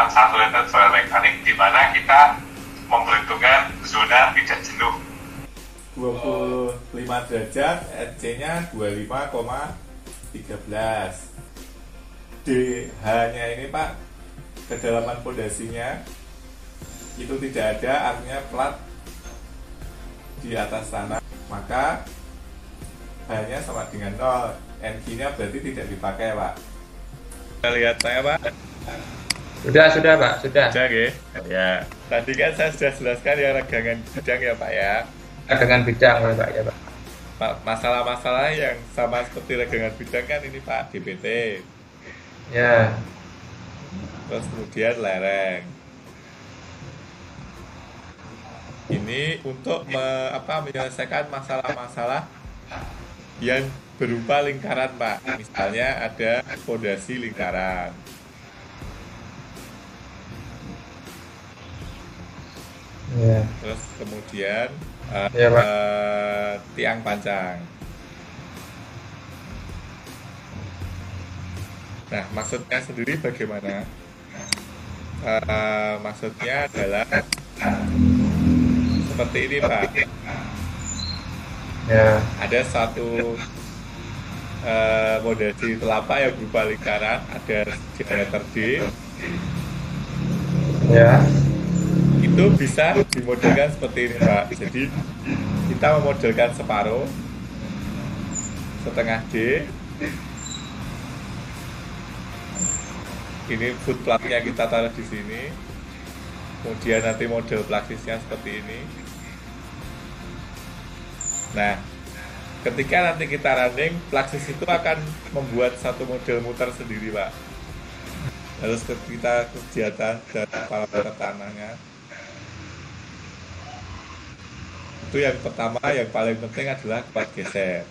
1 liter soil mekanik, di mana kita memperhitungkan zona tidak jenuh 25 derajat, RC-nya 25,13. DH-nya ini Pak, kedalaman pondasinya itu tidak ada, artinya flat di atas tanah, maka H-nya sama dengan 0. NG-nya berarti tidak dipakai Pak. Kita lihat saya Pak. Sudah Pak, sudah. Sudah ya. Tadi kan saya sudah jelaskan ya regangan bidang ya Pak ya. Dengan bidang Pak ya Pak. Masalah-masalah yang sama seperti regangan bidang kan ini Pak, DPT. Ya. Terus kemudian lereng. Ini untuk menyelesaikan masalah-masalah yang berupa lingkaran Pak. Misalnya ada fondasi lingkaran. Ya. Terus kemudian Ya, Pak. tiang pancang. Nah, maksudnya sendiri bagaimana? Maksudnya adalah seperti ini Pak. Ya. Ada satu fondasi telapak yang berupa lingkaran, ada diameter D. Ya. Itu bisa dimodelkan seperti ini Pak. Jadi kita memodelkan separuh, setengah D. Ini foot plate-nya kita taruh di sini. Kemudian nanti model plaksisnya seperti ini. Nah, ketika nanti kita running, plaksis itu akan membuat satu model muter sendiri Pak. Terus kita kegiatan dan parameter tanahnya. Itu yang pertama, yang paling penting adalah kuat geser.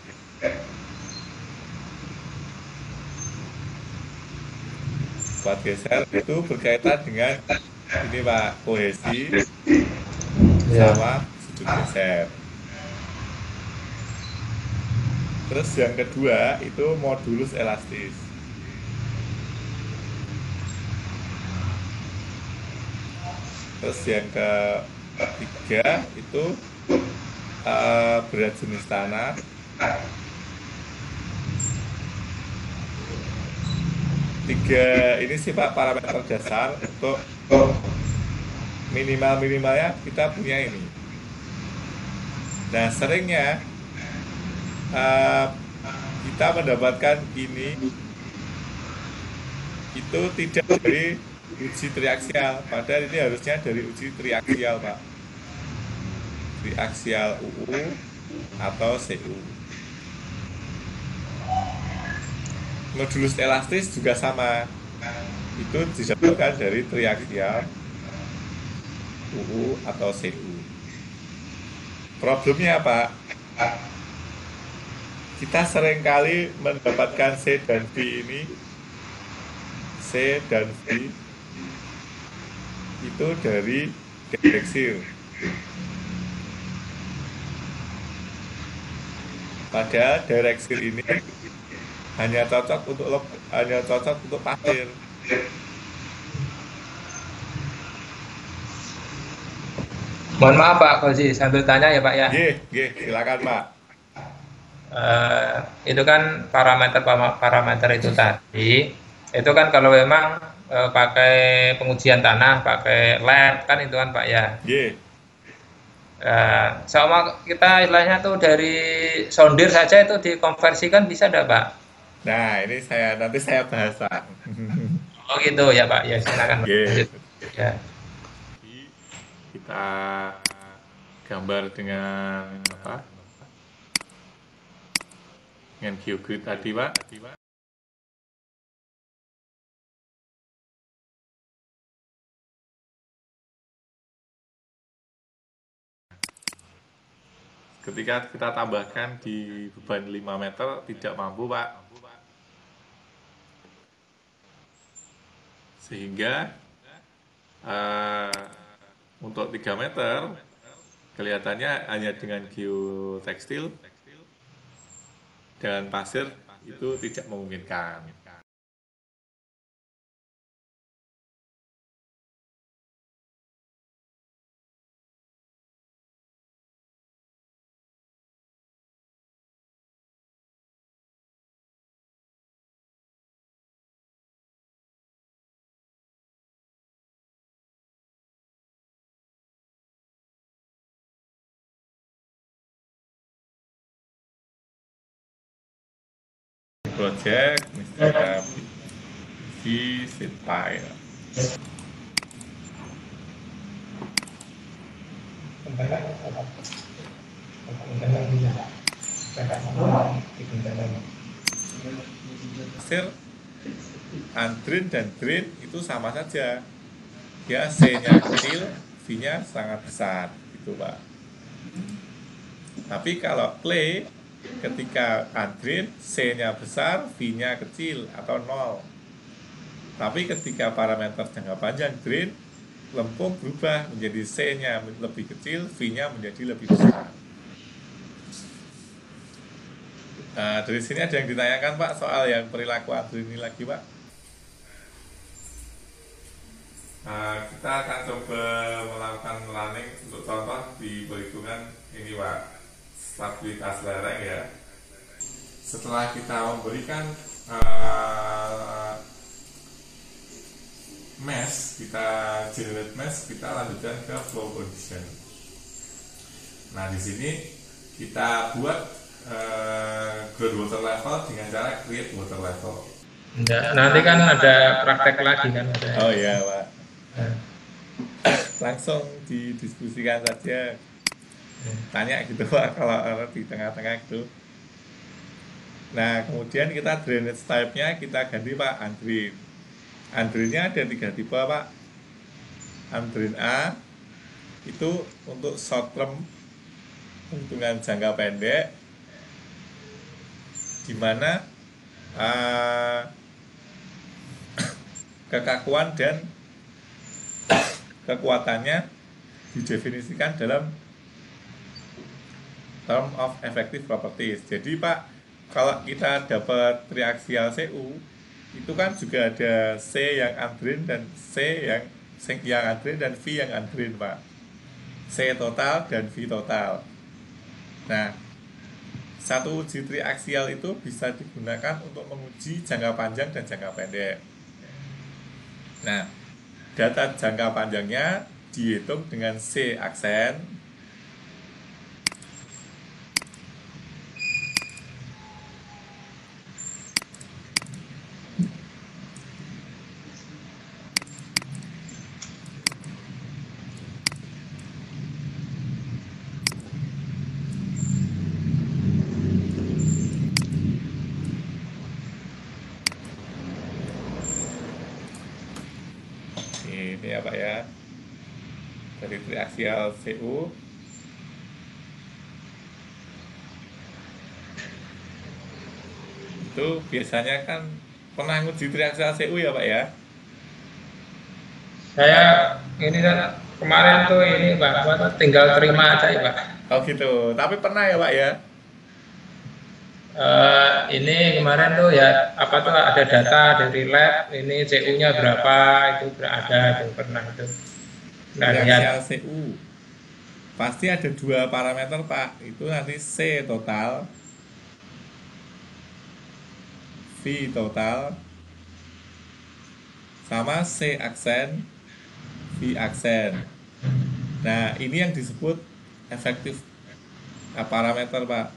Kuat geser itu berkaitan dengan ini Pak, kohesi sama sudut geser. Terus yang kedua itu modulus elastis. Terus yang ketiga itu berat jenis tanah. Tiga ini sih Pak parameter dasar untuk minimalnya kita punya ini. Nah seringnya kita mendapatkan ini itu tidak dari uji triaksial, padahal ini harusnya dari uji triaksial Pak, triaksial UU atau CU. Modulus elastis juga sama, itu disebutkan dari triaksial UU atau CU. Problemnya apa? Kita seringkali mendapatkan C dan V ini, C dan V itu dari direksil. Padahal direksil ini hanya cocok untuk pasir. Mohon maaf Pak Fauzi, sambil tanya ya Pak ya. Silakan Pak. Itu kan parameter itu tadi, itu kan kalau memang pakai pengujian tanah, pakai lab kan itu kan Pak ya. Sama kita istilahnya tuh dari sondir saja itu dikonversikan bisa enggak Pak? Nah ini nanti saya bahas Pak. Oh gitu ya Pak, ya silakan. Ya. Kita gambar dengan apa? Dengan geogrid tadi Pak. Ketika kita tambahkan di beban 5 meter tidak mampu Pak. Sehingga untuk 3 meter kelihatannya hanya dengan geotekstil dan pasir itu tidak memungkinkan. project misalnya visit file. Hasil Andrin dan Drain itu sama saja, dia C-nya kecil, V-nya sangat besar gitu Pak. Tapi kalau play, ketika Andrin C-nya besar, V-nya kecil atau 0. Tapi ketika parameter jangka panjang Drain, lempung berubah menjadi C-nya lebih kecil, V-nya menjadi lebih besar. Nah, dari sini ada yang ditanyakan Pak soal yang perilaku Andrin ini lagi Pak. Kita akan coba melakukan running untuk contoh di perhitungan ini Pak, stabilitas lereng ya. Setelah kita memberikan mesh, kita generate mesh, kita lanjutkan ke flow condition. Nah di sini kita buat groundwater level dengan cara create water level. Nanti kan ada praktek lagi kan? Oh iya Pak. Langsung didiskusikan saja. Tanya gitu Pak kalau di tengah-tengah itu. Nah kemudian kita drainage type-nya kita ganti Pak Andrin. Andrinnya ada 3 tipe Pak. Andrin A itu untuk short term, hitungan jangka pendek, di mana kekakuan dan kekuatannya didefinisikan dalam term of effective properties. Jadi Pak, kalau kita dapat triaxial CU, itu kan juga ada C yang Andrin dan C yang Andrin dan V yang Andrin Pak. C total dan V total. Nah, satu uji triaksial itu bisa digunakan untuk menguji jangka panjang dan jangka pendek. Nah, data jangka panjangnya dihitung dengan C aksen, ini ya Pak ya, dari triaksial CU. Itu biasanya kan pernah nguji triaksial CU ya Pak ya? Saya ini kan kemarin tuh ini Pak, tinggal terima aja ya Pak. Oh gitu, tapi pernah ya Pak ya? Ini kemarin tuh ya apa tuh ada data dari lab, ini CU-nya berapa, itu ada tuh pernah itu. Triaksial CU pasti ada 2 parameter Pak, itu nanti C total, V total, sama C aksen, V aksen. Nah ini yang disebut efektif parameter Pak.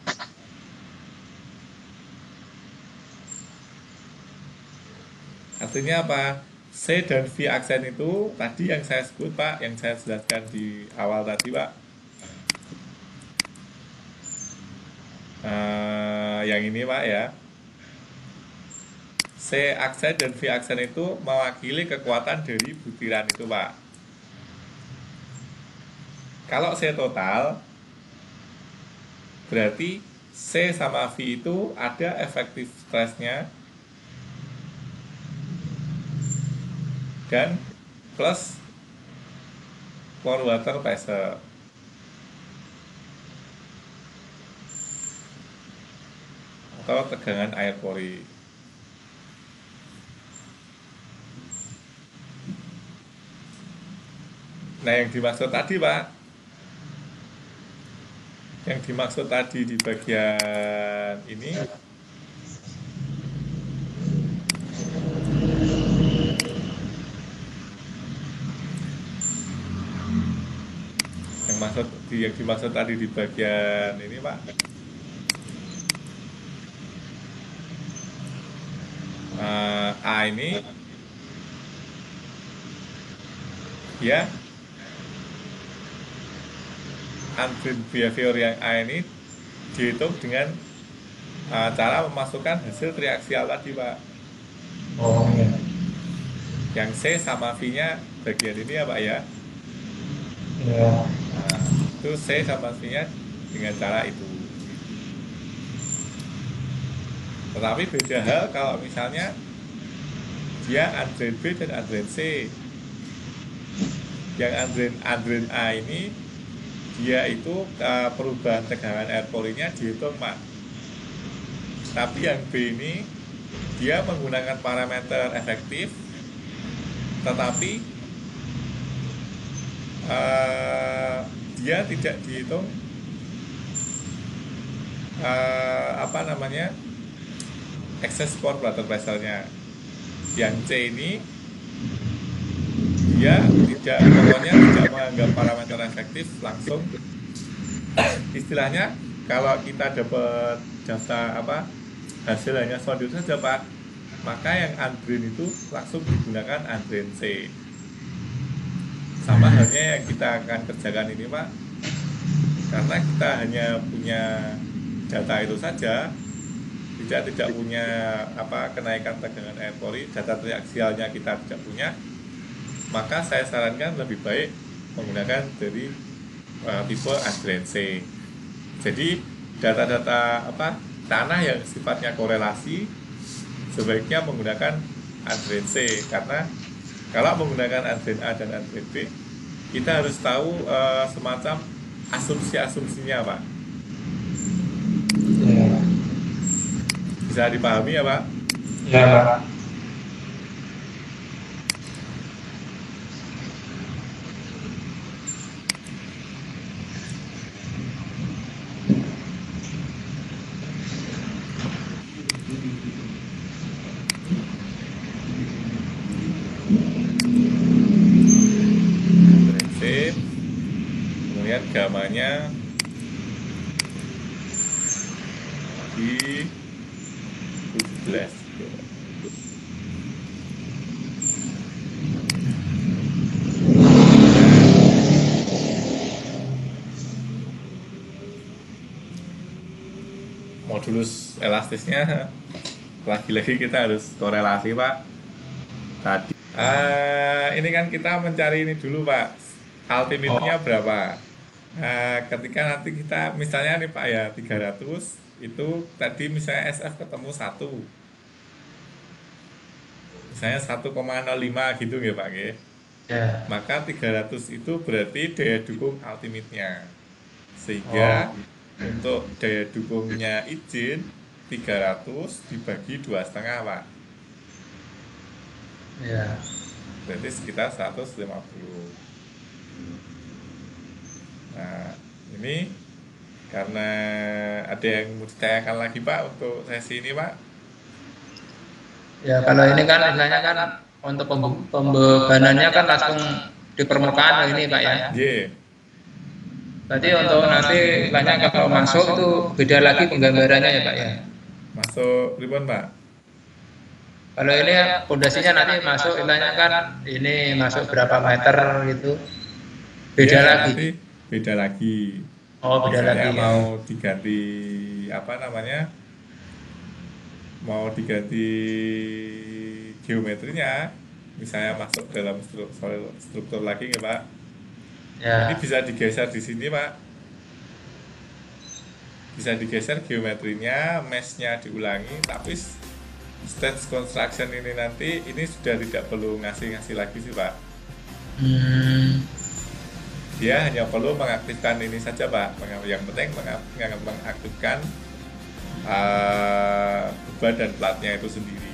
Artinya apa? C dan V aksen itu tadi yang saya sebut Pak, yang saya jelaskan di awal tadi Pak. Yang ini Pak ya. C aksen dan V aksen itu mewakili kekuatan dari butiran itu Pak. Kalau C total, berarti C sama V itu ada efektif stresnya dan plus pore water pressure. Atau tegangan air pori. Nah yang dimaksud tadi Pak, yang dimaksud tadi di bagian ini, yang dimaksud tadi di bagian ini Pak, A ini ya undrained behavior yang A ini dihitung dengan cara memasukkan hasil triaksial tadi Pak. Oh iya. Yang C sama V-nya bagian ini ya Pak ya. Iya. Nah, itu C sama V-nya dengan cara itu. Tetapi beda hal kalau misalnya dia undrained B dan undrained C. Yang undrained A ini dia itu perubahan tegangan air porinya dihitung Pak. Tapi yang B ini dia menggunakan parameter efektif, tetapi dia tidak dihitung excess pore bladder pressure-nya. Yang C ini dia tidak menganggap parameter efektif langsung. Istilahnya kalau kita dapat data hasil hanya solid saja Pak, maka yang undrained itu langsung digunakan undrained C. Sama halnya yang kita akan kerjakan ini Pak, karena kita hanya punya data itu saja, tidak punya kenaikan tegangan air pori, data triaksialnya kita tidak punya, maka saya sarankan lebih baik menggunakan dari tipe undrained C. Jadi data-data tanah yang sifatnya korelasi sebaiknya menggunakan undrained C, karena kalau menggunakan undrained A dan undrained B kita harus tahu semacam asumsi-asumsinya Pak. Ya. Bisa dipahami ya Pak? Ya Pak. Kemudian gamanya di 17. Modulus elastisnya lagi-lagi kita harus korelasi Pak. Tadi ini kan kita mencari ini dulu Pak, ultimate-nya berapa. Ketika nanti kita misalnya nih Pak ya 300 itu tadi misalnya SF ketemu 1, misalnya 1,05 gitu ya Pak ya. Ya. Maka 300 itu berarti daya dukung ultimate-nya, sehingga untuk daya dukungnya izin 300 dibagi 2,5 Pak. Ya. Berarti sekitar 150. Nah, ini karena ada yang mau ditanyakan lagi Pak untuk sesi ini Pak. Ya kalau ini kan istilahnya kan untuk pembebanannya kan langsung di permukaan ini Pak ya. Yeah. Berarti untuk nanti istilahnya kalau masuk itu beda lagi penggambarannya ya Pak ya. Masuk ribbon Pak. Kalau ini pondasinya nanti masuk istilahnya kan ini masuk berapa meter gitu. Beda Ya, lagi. nanti beda lagi. Oh beda Misalnya lagi. mau diganti mau diganti geometrinya, misalnya masuk dalam struktur lagi ya Pak. Ya. Ini bisa digeser di sini Pak. Bisa digeser geometrinya, mesh-nya diulangi, tapi stage construction ini nanti ini sudah tidak perlu ngasih lagi sih Pak. Dia hanya perlu mengaktifkan ini saja Pak. Yang penting mengaktifkan beban dan platnya itu sendiri.